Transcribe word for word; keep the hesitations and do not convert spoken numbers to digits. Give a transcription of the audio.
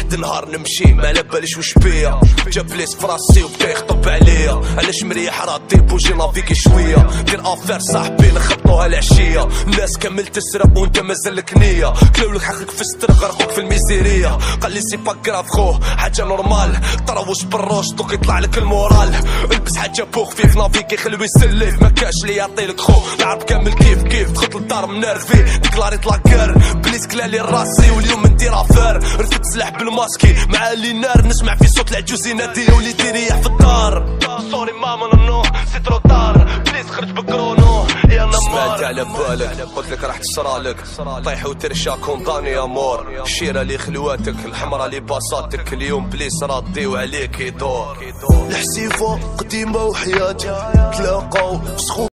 واحد النهار نمشي ما على باليش واش بيا، جا بليس فراسي وبدا يخطب عليا، علاش مريح راه دير بوجي لافيكي شويه، دير افير صاحبي نخبطوها العشيه، الناس كامل تسرق وانت مازالك نيه، كلاولك حقك في الستر غرقوك في الميزيريه، قال لي سي با كراف خو حاجه نورمال، طراوش بالروش دوك يطلع لك المورال، البس حاجه بوخ فيف نافيكي خلوي يسلف، ما كاش لي يعطيلك خو العرب كامل كيف كيف، دخلت للدار منرفي ديكلاري طلاكر بليس كلالي راسي واليوم ندير افير، رفدت سلاح بالماسكي مع لي نار، نسمع في صوت العجوز ينادي وليدي ريح في الدار، سوري ماما نو سي ترو طار بليز خرج بكرونو يا نمار، سمعت على بالك قلت لك راح تصرالك، طيح وترشا كونداني يا مور، الشيرة لي خلواتك الحمرا لي باصاتك، اليوم بليس رديو عليك يدور، الحسيفة قديمة وحياتي تلاقاو